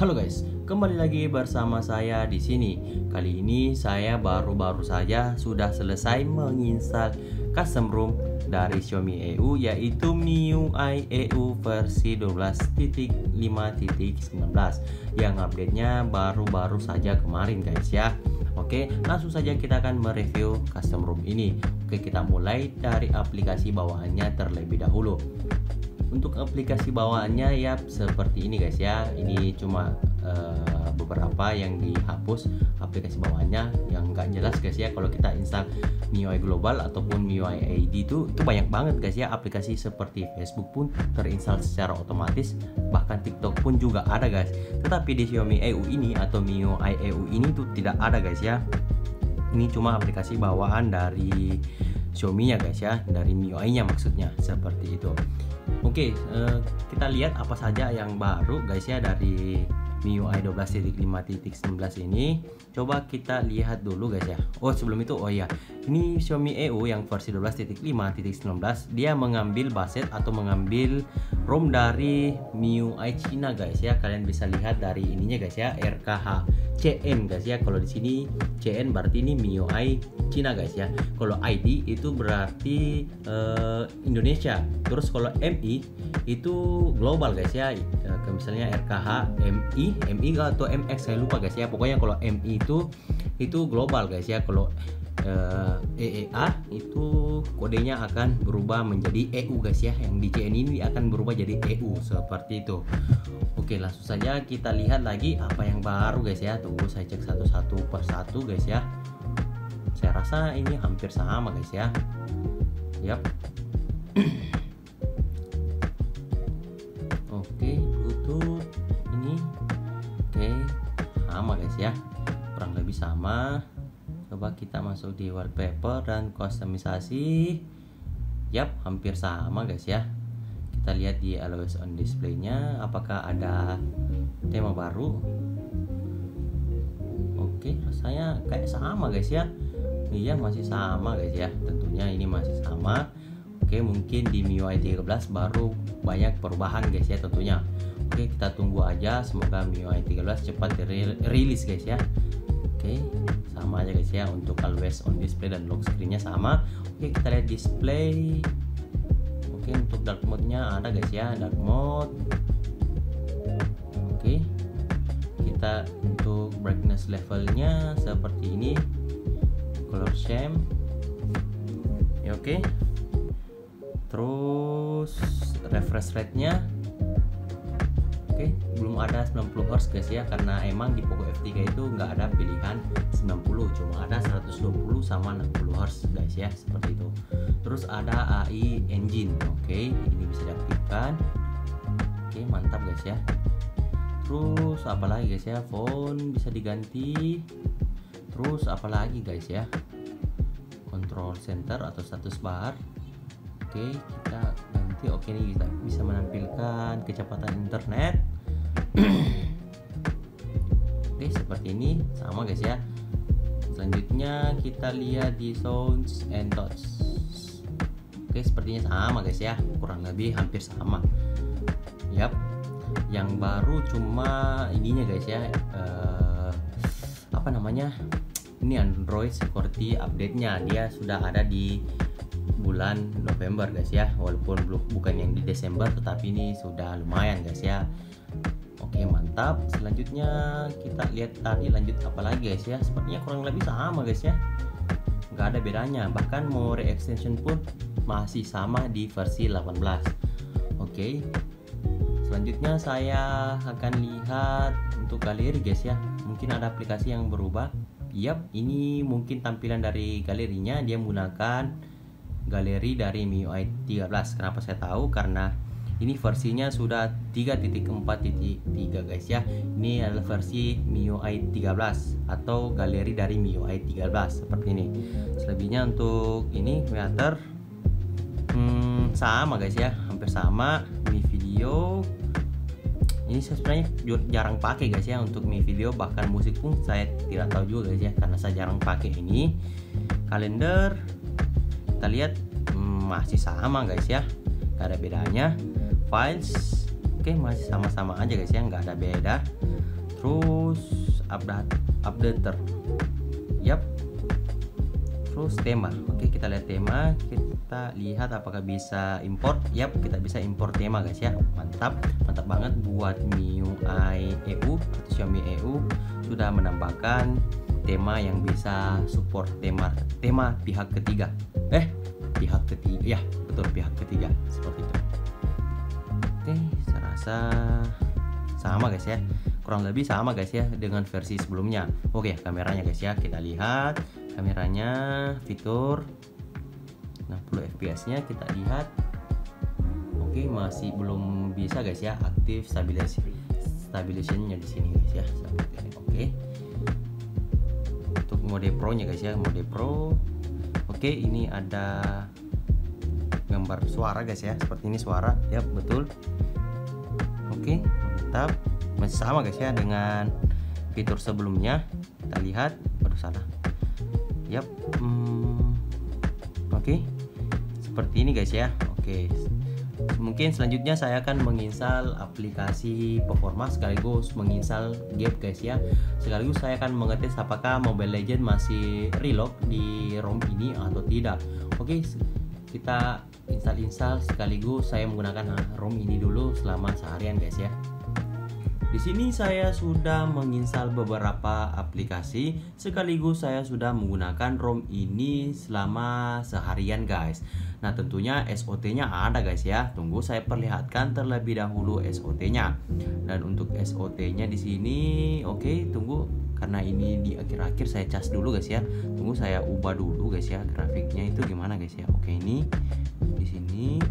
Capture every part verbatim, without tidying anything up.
Halo guys, kembali lagi bersama saya di sini. Kali ini saya baru-baru saja sudah selesai menginstal custom ROM dari Xiaomi E U, yaitu M I U I E U versi dua belas titik lima titik sembilan belas yang update-nya baru-baru saja kemarin guys ya. Oke, langsung saja kita akan mereview custom ROM ini. Oke, kita mulai dari aplikasi bawaannya terlebih dahulu. Untuk aplikasi bawaannya ya seperti ini guys ya. Ini cuma uh, beberapa yang dihapus aplikasi bawaannya yang nggak jelas guys ya. Kalau kita install M I U I Global ataupun M I U I I D itu itu banyak banget guys ya. Aplikasi seperti Facebook pun terinstall secara otomatis, bahkan TikTok pun juga ada guys. Tetapi di Xiaomi E U ini atau M I U I E U ini tuh tidak ada guys ya. Ini cuma aplikasi bawaan dari Xiaomi nya guys ya, dari M I U I nya maksudnya, seperti itu. Oke, uh, kita lihat apa saja yang baru guys ya dari M I U I dua belas titik lima titik sembilan belas ini. Coba kita lihat dulu guys ya. Oh, sebelum itu, oh iya, ini Xiaomi E U yang versi dua belas titik lima titik sembilan belas dia mengambil baset atau mengambil ROM dari M I U I Cina guys ya. Kalian bisa lihat dari ininya guys ya, R K H C N guys ya. Kalau di sini C N berarti ini M I U I Cina guys ya. Kalau I D itu berarti uh, Indonesia. Terus kalau M I itu global guys ya. Uh, misalnya R K H M I, M I atau M X saya lupa guys ya. Pokoknya kalau M I itu itu global guys ya. Kalau uh, E E A itu kodenya akan berubah menjadi E U guys ya. Yang di C N ini akan berubah jadi E U seperti itu. Oke, langsung saja kita lihat lagi apa yang baru guys ya. Tunggu saya cek satu-satu per satu guys ya. Saya rasa ini hampir sama guys ya. Yap. Oke, Bluetooth ini oke, sama guys ya. Kurang lebih sama. Coba kita masuk di wallpaper dan kustomisasi. Yap, hampir sama guys ya. Kita lihat di always on display-nya apakah ada tema baru. Oke, rasanya kayak sama guys ya. Iya, masih sama guys ya. Tentunya ini masih sama. Oke, mungkin di M I U I tiga belas baru banyak perubahan guys ya tentunya. Oke, kita tunggu aja, semoga M I U I tiga belas cepat dirilis guys ya. Oke, sama aja guys ya. Untuk always on display dan lock screen-nya sama. Oke, kita lihat display. Oke, untuk dark mode-nya ada guys ya, dark mode. Oke, kita untuk brightness levelnya seperti ini, color scheme ya. Oke, terus refresh rate-nya oke, belum ada sembilan puluh hertz guys ya, karena emang di Poco F tiga itu nggak ada pilihan sembilan puluh, cuma ada seratus dua puluh sama enam puluh hertz guys ya, seperti itu. Terus ada A I engine, oke, ini bisa diaktifkan. Oke, mantap guys ya. Terus apalagi guys ya, phone bisa diganti. Terus apalagi guys ya, control center atau status bar. Oke, kita ganti. Oke, ini kita bisa menampilkan kecepatan internet. Oke, seperti ini sama guys ya. Selanjutnya kita lihat di sounds and touch. Oke, sepertinya sama guys ya, kurang lebih hampir sama. Yap, yang baru cuma ininya guys ya, uh, apa namanya, ini Android security update-nya dia sudah ada di bulan November guys ya, walaupun belum, bukan yang di Desember, tetapi ini sudah lumayan guys ya. Oke, mantap. Selanjutnya kita lihat tadi lanjut apa lagi guys ya, sepertinya kurang lebih sama guys ya, nggak ada bedanya. Bahkan memori extension pun masih sama di versi delapan belas. Oke, selanjutnya saya akan lihat untuk galeri guys ya, mungkin ada aplikasi yang berubah. Yap, ini mungkin tampilan dari galerinya dia menggunakan galeri dari M I U I tiga belas. Kenapa saya tahu? Karena ini versinya sudah tiga titik empat titik tiga guys ya. Ini adalah versi M I U I tiga belas atau galeri dari M I U I tiga belas seperti ini. Selebihnya untuk ini creator hmm, sama guys ya, hampir sama. Mi video ini saya sebenarnya jarang pakai guys ya untuk Mi video, bahkan musik pun saya tidak tahu juga guys ya, karena saya jarang pakai ini. Kalender kita lihat hmm, masih sama guys ya, gak ada bedanya. Files Oke, masih sama-sama aja guys ya, nggak ada beda. Terus update updater, yap. Terus tema, oke kita lihat tema, kita lihat apakah bisa import. Yap, kita bisa import tema guys ya, mantap mantap banget buat M I U I E U atau Xiaomi E U sudah menambahkan tema yang bisa support tema tema pihak ketiga. Eh, pihak ketiga, ya betul, pihak ketiga seperti itu. Oke, saya rasa sama guys ya, kurang lebih sama guys ya dengan versi sebelumnya. Oke, kameranya guys ya, kita lihat kameranya, fitur enam puluh F P S nya kita lihat. Oke, masih belum bisa guys ya aktif stabilisasi stabilisationnya di sini guys ya, seperti ini. Oke, untuk mode pro nya guys ya, mode pro. Oke, ini ada gambar suara guys ya, seperti ini suara, ya betul. Oke, mantap, masih sama guys ya dengan fitur sebelumnya. Kita lihat, aduh salah. Yap, hmm, oke, seperti ini guys ya. Oke, mungkin selanjutnya saya akan menginstal aplikasi performa sekaligus menginstal game guys ya. Sekaligus saya akan mengetes apakah Mobile Legends masih reload di ROM ini atau tidak. Oke, kita install-install sekaligus saya menggunakan ROM ini dulu selama seharian guys ya. Di sini saya sudah menginstal beberapa aplikasi sekaligus saya sudah menggunakan ROM ini selama seharian guys. Nah, tentunya S O T-nya ada guys ya. Tunggu saya perlihatkan terlebih dahulu S O T-nya. Dan untuk S O T-nya di sini, oke, okay, tunggu karena ini di akhir-akhir saya cas dulu guys ya. Tunggu saya ubah dulu guys ya grafiknya itu gimana guys ya. Oke, ini di sini.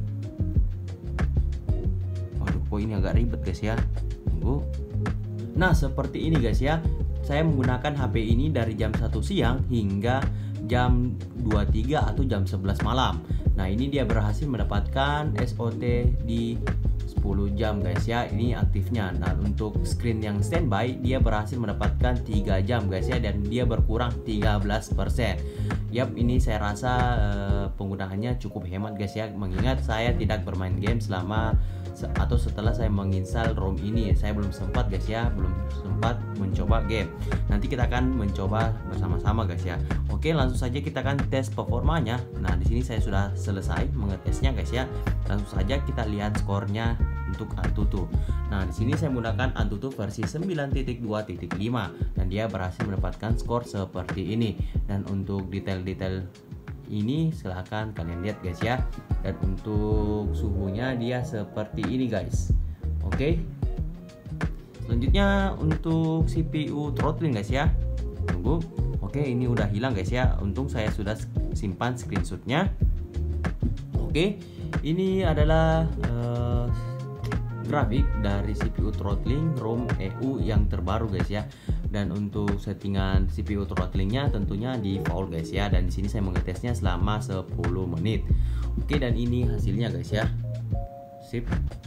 Waduh, kok ini agak ribet guys ya. Tunggu. Nah, seperti ini guys ya. Saya menggunakan H P ini dari jam satu siang hingga jam dua puluh tiga atau jam sebelas malam. Nah, ini dia berhasil mendapatkan S O T di sepuluh jam guys ya, ini aktifnya. Nah, untuk screen yang standby dia berhasil mendapatkan tiga jam guys ya, dan dia berkurang tiga belas persen. Yap, ini saya rasa uh, penggunaannya cukup hemat guys ya, mengingat saya tidak bermain game selama atau setelah saya menginstal ROM ini. Saya belum sempat guys ya, belum sempat mencoba game. Nanti kita akan mencoba bersama-sama guys ya. Oke, langsung saja kita akan tes performanya. Nah, di sini saya sudah selesai mengetesnya guys ya. Langsung saja kita lihat skornya untuk Antutu. Nah, di sini saya menggunakan Antutu versi sembilan titik dua titik lima dan dia berhasil mendapatkan skor seperti ini. Dan untuk detail-detail ini silahkan kalian lihat guys ya. Dan untuk suhunya dia seperti ini guys. Oke, selanjutnya untuk C P U throttling guys ya. Tunggu. Oke, ini udah hilang guys ya. Untung saya sudah simpan screenshotnya. Oke, ini adalah uh, grafik dari C P U throttling ROM E U yang terbaru guys ya. Dan untuk settingan C P U throttlingnya tentunya di default guys ya. Dan di sini saya mengetesnya selama sepuluh menit. Oke, dan ini hasilnya guys ya. Sip.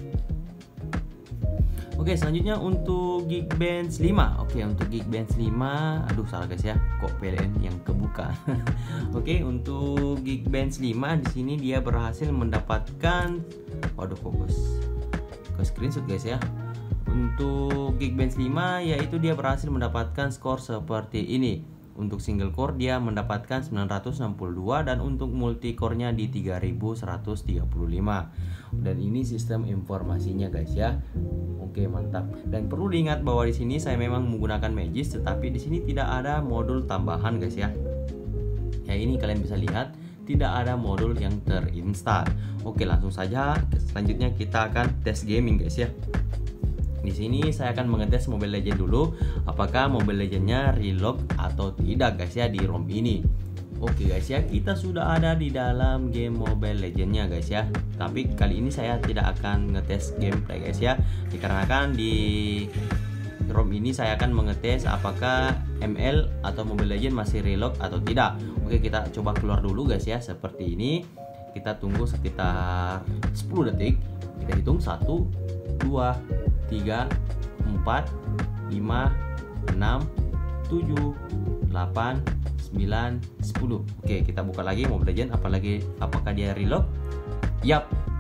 Oke, selanjutnya untuk Geekbench lima. Oke, untuk Geekbench lima, aduh salah guys ya, kok P L N yang kebuka. Oke, untuk Geekbench lima di sini dia berhasil mendapatkan, waduh fokus ke screenshot guys ya. Untuk Geekbench lima yaitu dia berhasil mendapatkan skor seperti ini. Untuk single core dia mendapatkan sembilan ratus enam puluh dua dan untuk multi core-nya di tiga ribu seratus tiga puluh lima. Dan ini sistem informasinya guys ya. Oke, mantap. Dan perlu diingat bahwa di sini saya memang menggunakan Magis, tetapi di sini tidak ada modul tambahan guys ya. Ya, ini kalian bisa lihat tidak ada modul yang terinstall. Oke, langsung saja selanjutnya kita akan tes gaming guys ya. Di sini saya akan mengetes Mobile Legends dulu, apakah Mobile Legends-nya reload atau tidak guys ya di ROM ini. Oke guys ya, kita sudah ada di dalam game Mobile Legends-nya guys ya. Tapi kali ini saya tidak akan ngetes gameplay guys ya, dikarenakan di ROM ini saya akan mengetes apakah M L atau Mobile Legends masih reload atau tidak. Oke, kita coba keluar dulu guys ya, seperti ini. Kita tunggu sekitar sepuluh detik. Kita hitung satu, dua, tiga, empat, lima, enam, tujuh, delapan, sembilan, sepuluh. Oke, kita buka lagi Mobile Legends, apalagi apakah dia reload? Yap,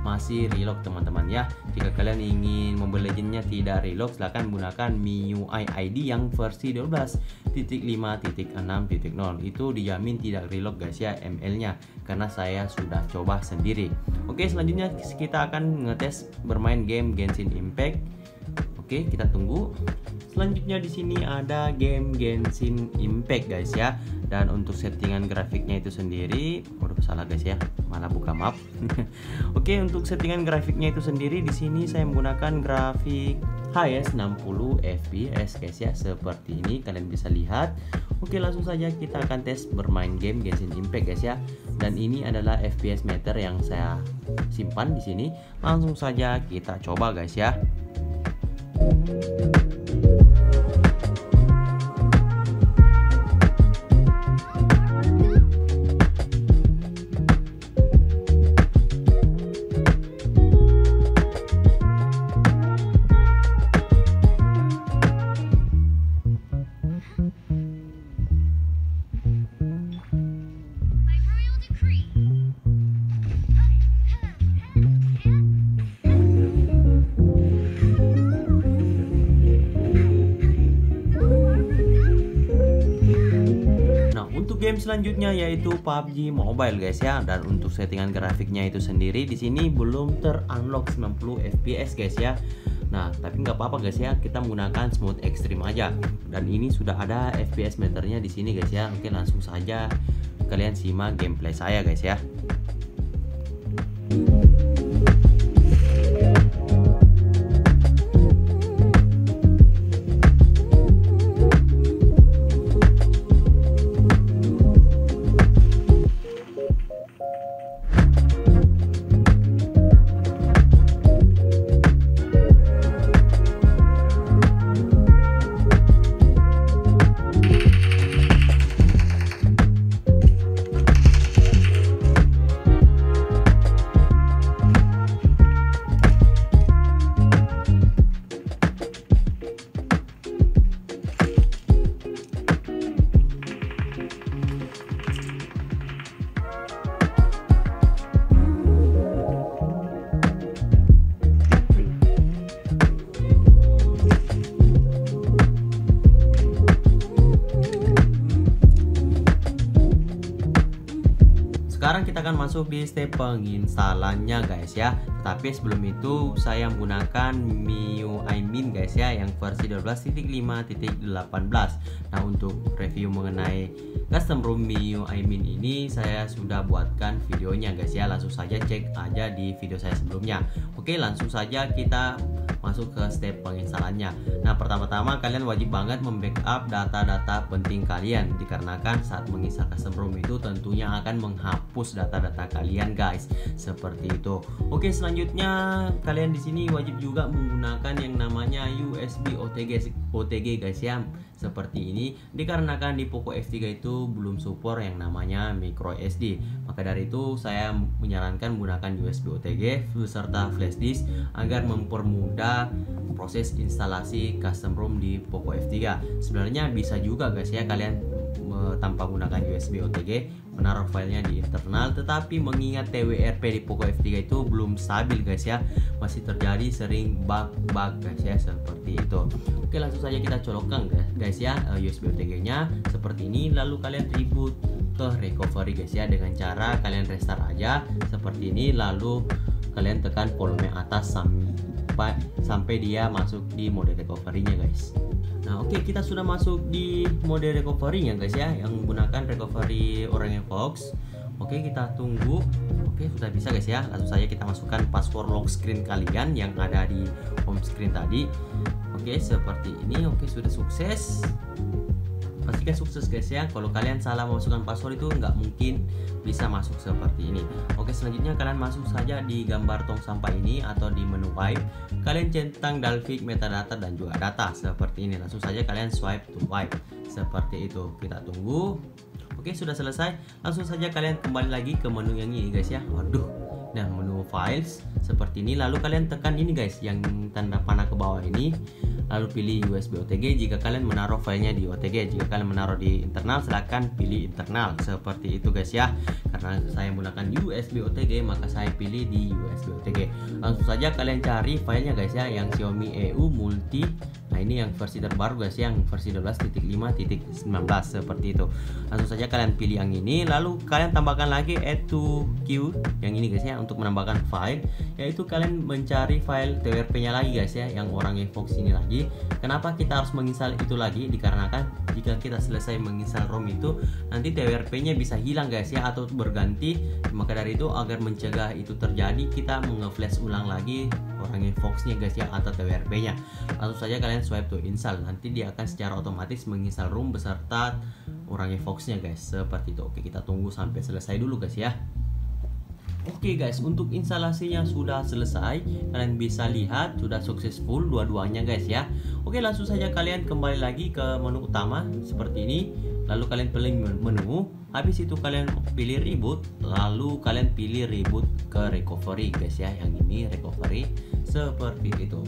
masih relog teman-teman ya. Jika kalian ingin Mobile Legends-nya tidak relog, silahkan menggunakan M I U I I D yang versi dua belas titik lima titik enam titik nol. Itu dijamin tidak relog guys ya M L-nya, karena saya sudah coba sendiri. Oke, selanjutnya kita akan ngetes bermain game Genshin Impact. Oke, kita tunggu. Selanjutnya di sini ada game Genshin Impact guys ya. Dan untuk settingan grafiknya itu sendiri, udah salah guys ya, malah buka map. Oke, untuk settingan grafiknya itu sendiri di sini saya menggunakan grafik H S enam puluh F P S guys ya, seperti ini kalian bisa lihat. Oke, langsung saja kita akan tes bermain game Genshin Impact guys ya. Dan ini adalah F P S meter yang saya simpan di sini. Langsung saja kita coba guys ya. Game selanjutnya yaitu P U B G Mobile guys ya. Dan untuk settingan grafiknya itu sendiri di sini belum ter-unlock sembilan puluh F P S guys ya. Nah, tapi nggak apa-apa guys ya, kita menggunakan smooth extreme aja. Dan ini sudah ada F P S meternya di sini guys ya. Oke, langsung saja kalian simak gameplay saya guys ya. Sekarang kita akan masuk di step penginstalannya guys ya. Tapi sebelum itu saya menggunakan M I U I Min guys ya, yang versi dua belas titik lima titik delapan belas. Nah, untuk review mengenai custom ROM M I U I Min ini saya sudah buatkan videonya guys ya. Langsung saja cek aja di video saya sebelumnya. Oke, langsung saja kita masuk ke step penginstalannya. Nah, pertama-tama kalian wajib banget membackup data-data penting kalian, dikarenakan saat menginstal custom ROM itu tentunya akan menghapus data-data kalian guys, seperti itu. Oke, selanjutnya kalian di sini wajib juga menggunakan yang namanya U S B O T G O T G guys ya, seperti ini, dikarenakan di Poco F tiga itu belum support yang namanya micro S D. Maka dari itu saya menyarankan menggunakan U S B O T G beserta flash disk agar mempermudah proses instalasi custom ROM di Poco F tiga. Sebenarnya bisa juga guys ya kalian tanpa menggunakan U S B O T G menaruh filenya di internal, tetapi mengingat T W R P di Poco F tiga itu belum stabil guys ya, masih terjadi sering bug-bug guys ya, seperti itu. Oke, langsung saja kita colokkan guys ya U S B O T G nya seperti ini, lalu kalian reboot ke recovery guys ya, dengan cara kalian restart aja seperti ini, lalu kalian tekan volume atas sampai sampai dia masuk di mode recovery-nya guys. Nah, oke, okay, kita sudah masuk di mode recovery-nya guys ya, yang menggunakan recovery OrangeFox. Oke, okay, kita tunggu. Oke, okay, sudah bisa guys ya. Langsung saja kita masukkan password lock screen kalian yang ada di home screen tadi. Oke, okay, seperti ini. Oke, okay, sudah sukses. Pastikan sukses guys ya. Kalau kalian salah memasukkan password itu nggak mungkin bisa masuk seperti ini. Oke, selanjutnya kalian masuk saja di gambar tong sampah ini atau di menu wipe. Kalian centang dalvik metadata dan juga data seperti ini. Langsung saja kalian swipe to wipe seperti itu. Kita tunggu. Oke, sudah selesai. Langsung saja kalian kembali lagi ke menu yang ini guys ya. Waduh. Nah, menu files seperti ini. Lalu kalian tekan ini guys, yang tanda panah ke bawah ini. lalu pilih U S B O T G jika kalian menaruh filenya di O T G. Jika kalian menaruh di internal, silahkan pilih internal seperti itu guys ya. Karena saya menggunakan U S B O T G, maka saya pilih di U S B O T G. Langsung saja kalian cari filenya guys ya, yang Xiaomi E U Multi. Nah ini yang versi terbaru guys ya, yang versi dua belas titik lima titik sembilan belas seperti itu. Langsung saja kalian pilih yang ini, lalu kalian tambahkan lagi add to queue yang ini guys ya, untuk menambahkan file, yaitu kalian mencari file T W R P nya lagi guys ya, yang Orangnya Fox ini lagi. Kenapa kita harus menginstal itu lagi? Dikarenakan jika kita selesai menginstal ROM itu, nanti T W R P nya bisa hilang guys ya, atau berganti. Maka dari itu, agar mencegah itu terjadi, kita menge-flash ulang lagi Orangnya Fox nya guys ya, atau T W R P nya. Langsung saja kalian swipe to install, nanti dia akan secara otomatis menginstal ROM beserta Orangnya Fox nya guys, seperti itu. Oke, kita tunggu sampai selesai dulu guys ya. Oke guys, untuk instalasinya sudah selesai. Kalian bisa lihat sudah successful dua-duanya guys ya. Oke, langsung saja kalian kembali lagi ke menu utama seperti ini. Lalu kalian pilih menu, habis itu kalian pilih reboot, lalu kalian pilih reboot ke recovery guys ya. Yang ini recovery seperti itu.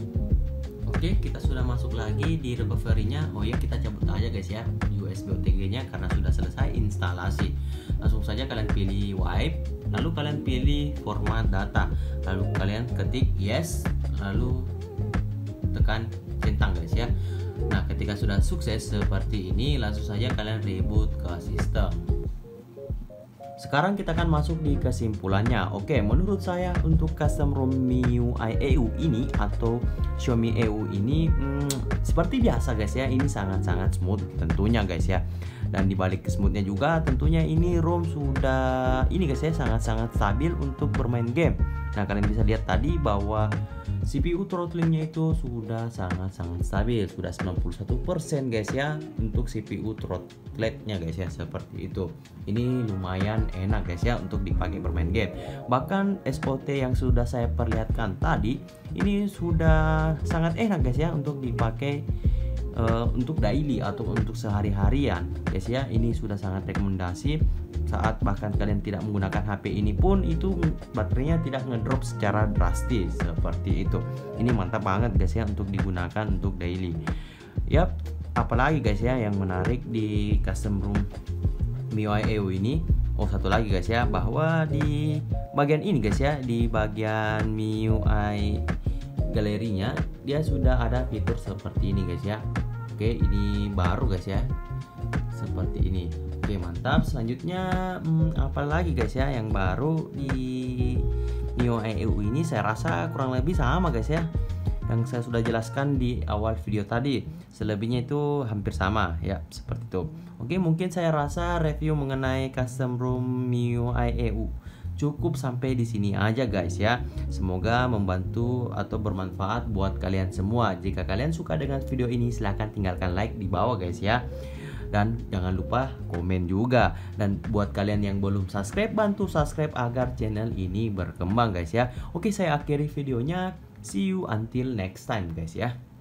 Oke, kita sudah masuk lagi di recovery-nya. Oh ya, kita cabut aja guys ya U S B O T G-nya karena sudah selesai instalasi. Langsung saja kalian pilih wipe, lalu kalian pilih format data, lalu kalian ketik yes, lalu tekan centang guys ya. Nah, ketika sudah sukses seperti ini, langsung saja kalian reboot ke sistem. Sekarang kita akan masuk di kesimpulannya. Oke, menurut saya untuk custom ROM M I U I E U ini atau Xiaomi E U ini hmm, seperti biasa guys ya, ini sangat-sangat smooth tentunya guys ya. Dan dibalik smoothnya juga tentunya ini ROM sudah ini guys ya, sangat-sangat stabil untuk bermain game. Nah, kalian bisa lihat tadi bahwa C P U throttlingnya itu sudah sangat-sangat stabil, sudah sembilan puluh satu persen guys ya untuk C P U throttlednya guys ya, seperti itu. Ini lumayan enak guys ya untuk dipakai bermain game. Bahkan S O T yang sudah saya perlihatkan tadi ini sudah sangat enak guys ya untuk dipakai uh, untuk daily atau untuk sehari-harian guys ya. Ini sudah sangat rekomendasi. Saat bahkan kalian tidak menggunakan H P ini pun itu baterainya tidak ngedrop secara drastis seperti itu. Ini mantap banget guys ya untuk digunakan untuk daily. Yap, apalagi guys ya yang menarik di custom ROM M I U I E U ini. Oh, satu lagi guys ya, bahwa di bagian ini guys ya, di bagian M I U I galerinya dia sudah ada fitur seperti ini guys ya. Oke, ini baru guys ya, seperti ini. Oke, mantap. Selanjutnya hmm, apa lagi guys ya yang baru di M I U I E U ini? Saya rasa kurang lebih sama guys ya, yang saya sudah jelaskan di awal video tadi. Selebihnya itu hampir sama ya, seperti itu. Oke, mungkin saya rasa review mengenai custom ROM M I U I E U cukup sampai di sini aja guys ya. Semoga membantu atau bermanfaat buat kalian semua. Jika kalian suka dengan video ini, silahkan tinggalkan like di bawah guys ya. Dan jangan lupa komen juga. Dan buat kalian yang belum subscribe, bantu subscribe agar channel ini berkembang guys ya. Oke, saya akhiri videonya. See you until next time guys ya.